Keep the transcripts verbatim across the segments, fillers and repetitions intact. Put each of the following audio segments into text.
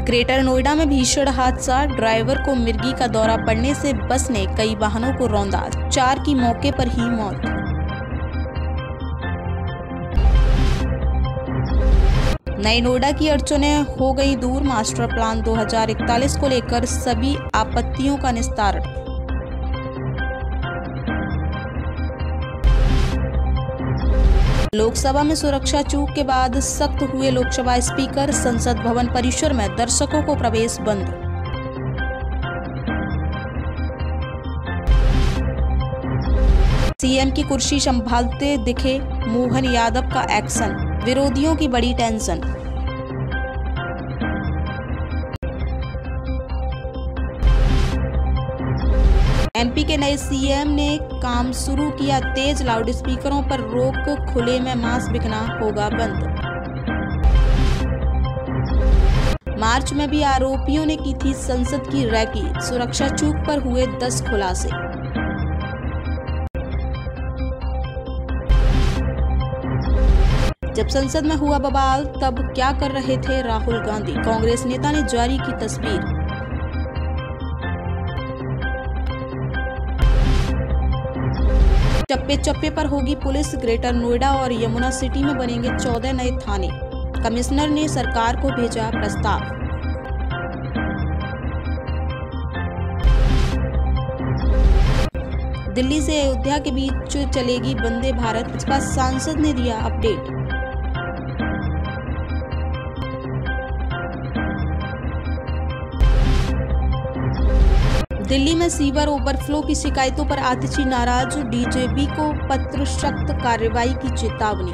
Greater Noida में भीषण हादसा, ड्राइवर को मिर्गी का दौरा पड़ने से बस ने कई वाहनों को रौंदा, चार की मौके पर ही मौत। नई नोएडा की अड़चनें हो गई दूर, मास्टर प्लान दो हज़ार इकतालीस को लेकर सभी आपत्तियों का निस्तारण। लोकसभा में सुरक्षा चूक के बाद सख्त हुए लोकसभा स्पीकर, संसद भवन परिसर में दर्शकों को प्रवेश बंद। सीएम की कुर्सी संभालते दिखे मोहन यादव का एक्शन, विरोधियों की बड़ी टेंशन। एमपी के नए सीएम ने काम शुरू किया तेज, लाउडस्पीकरों पर रोक, खुले में मांस बिकना होगा बंद। मार्च में भी आरोपियों ने की थी संसद की रैकी, सुरक्षा चूक पर हुए दस खुलासे। जब संसद में हुआ बवाल तब क्या कर रहे थे राहुल गांधी, कांग्रेस नेता ने जारी की तस्वीर। चप्पे चप्पे पर होगी पुलिस, ग्रेटर नोएडा और यमुना सिटी में बनेंगे चौदह नए थाने, कमिश्नर ने सरकार को भेजा प्रस्ताव। दिल्ली से अयोध्या के बीच चलेगी वंदे भारत, भाजपा सांसद ने दिया अपडेट। दिल्ली में सीवर ओवरफ्लो की शिकायतों पर आतिशी नाराज, डीजीपी को पत्र, सख्त कार्रवाई की चेतावनी।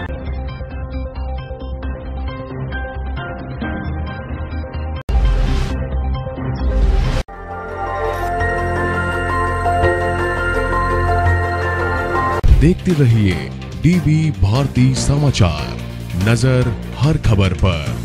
देखते रहिए डीबी भारती समाचार, नजर हर खबर पर।